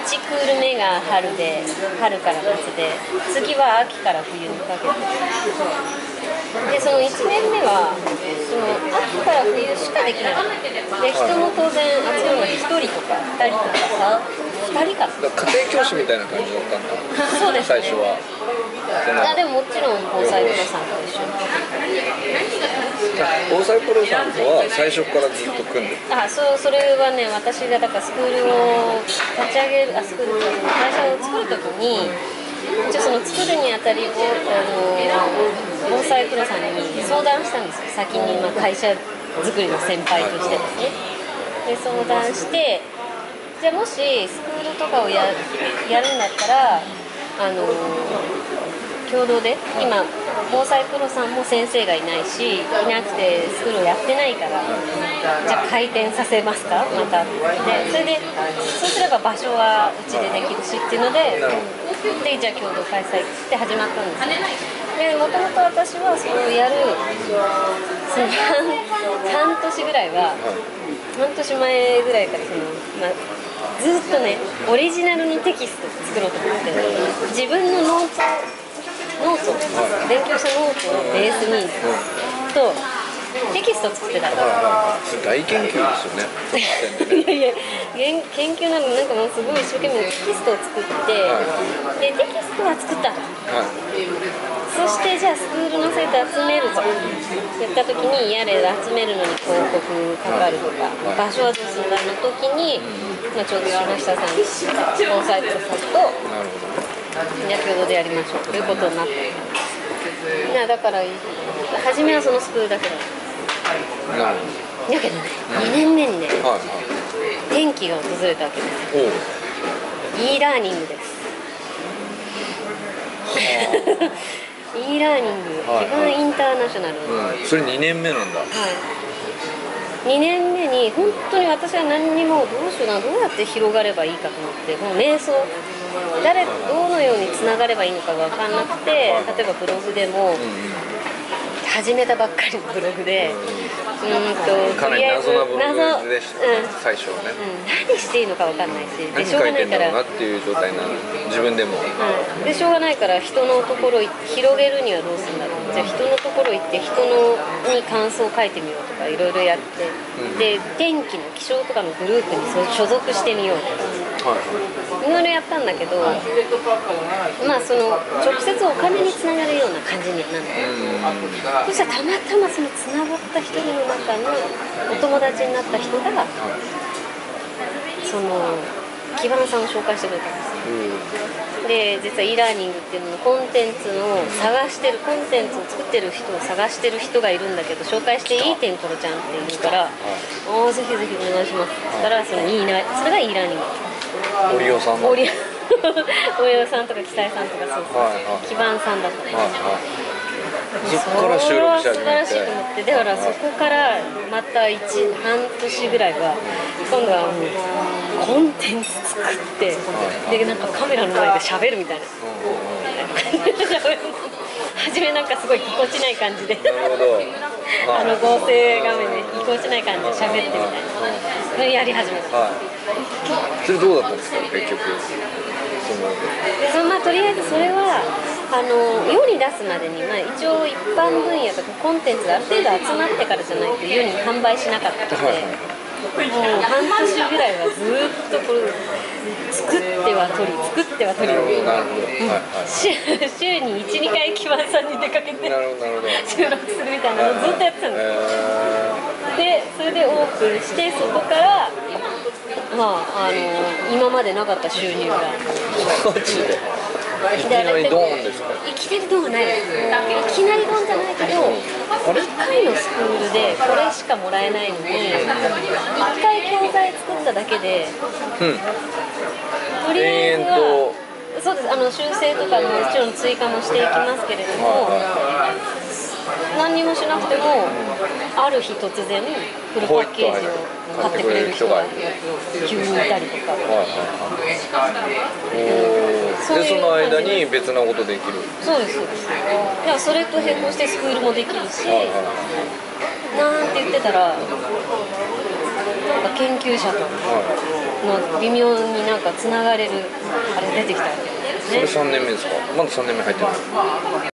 1クール目が春で、春から夏で、次は秋から冬にかけてで、その1年目はその秋から冬しかできないで、人も当然集まるの1人とか2人とかさ、2人かな、 家庭教師みたいな感じだったんだ。 そうですね、 最初は。 でももちろん防災プロさんと一緒に防災プロさんとは最初からずっと組んでる。 それはね、私がだからスクールを立ち上げる、スクール会社を作るときに、一応その作るにあたりを防災プロさんに相談したんですよ、先に会社作りの先輩としてですね。で相談して、じゃあもしスクールとかをやるんだったら共同で、今防災プロさんも先生がいないし、いなくてスクールをやってないから、じゃあ開店させますかまたで、それでそうすれば場所はうちでできるしっていうので、じゃあ共同開催って始まったんですよ。でもともと私はそれをやるその半年ぐらいは、半年前ぐらいからずっとね、オリジナルにテキストを作ろうと思って、自分のノート勉強したノートをベースにとテキストを作ってたんです。 大研究ですよね。 いやいや、研究なのになんかもうすごい一生懸命テキストを作って、でテキストは作ったと、そしてじゃあスクールの生徒集めるぞって言った時に、やれ集めるのに広告かかるとか、場所はどうするんだの時に、ちょうど山下さん、防災プロさんとじゃあ共同でやりましょうということになって、だから初めはそのスクールだけだった。だけどね、2年目にね、転機が訪れたわけですよ。e ラーニングです。e ラーニング、基本インターナショナル、 それ2年目なんだ。 2年目に本当に私は何にもどうやって広がればいいかと思って、もう瞑想、どのようにつながればいいのか分かんなくて、例えばブログでも、始めたばっかりのブログで、 かなり謎なブログでしたね、最初はね。 何していいのか分かんないし、 何書いてんだろうなっていう状態なの、自分でも。 でしょうがないから、人のところ広げるにはどうするんだろう、じゃあ人のところ行ってに感想を書いてみようとかいろいろやって、で天気の気象とかのグループに所属してみようとか、いろいろやったんだけど、その直接お金につながるような感じにはなる。そしたらたまたまそのつながった一人の中のお友達になった人が、その木花さんを紹介してくれたんですよ。で実は e ラーニングっていうののコンテンツを探してる、コンテンツを作ってる人を探してる人がいるんだけど、紹介していいてんころちゃんって言うから、ぜひぜひお願いしますって言ったら、それが e ラーニング。 オリオさんオリオさんとかキサイさんとか、基盤さんだったね。 そこから収録し始めて、 素晴らしいと思って、だからそこからまた半年ぐらいは今度はもうコンテンツ作って、でなんかカメラの前で喋るみたいな、初めなんかすごいぎこちない感じで合成画面でぎこちない感じで喋ってみたいなやり始めた。 それどうだったんですか、結局。 とりあえずそれは世に出すまでに、一応一般分野とかコンテンツがある程度集まってからじゃないと世に販売しなかったので、もう半年ぐらいはずっとこれ作っては撮りを週に 1,2 回木場さんに出かけて収録するみたいなのをずっとやってたんです。でそれでオープンして、そこから今までなかった収入がいきなりドーンですか？ いきなりドーンないです。いきなりドーンじゃないけど、1回のスクールでこれしかもらえないのに、1回教材作っただけで、とりあえずはそうです、修正とかもちろん追加もしていきますけれども、何にもしなくてもある日突然フルパッケージを買ってくれる人が急にいたりとか、 でその間に別なことできる。 そうですそうです。いやそれと並行してスクールもできるし、なんて言ってたらなんか研究者とかの微妙になんかつながれるあれ出てきたわけですね。 それ3年目ですか？まだ3年目入ってない。